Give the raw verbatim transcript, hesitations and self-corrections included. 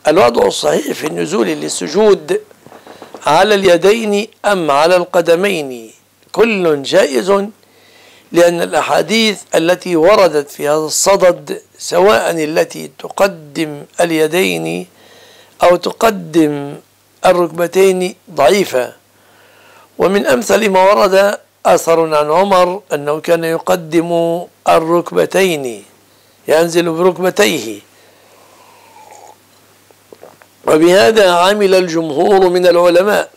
الوضع الصحيح في النزول للسجود على اليدين أم على القدمين كل جائز، لأن الأحاديث التي وردت في هذا الصدد سواء التي تقدم اليدين أو تقدم الركبتين ضعيفة. ومن أمثل ما ورد أثر عن عمر أنه كان يقدم الركبتين، ينزل بركبتيه، وبهذا عمل الجمهور من العلماء،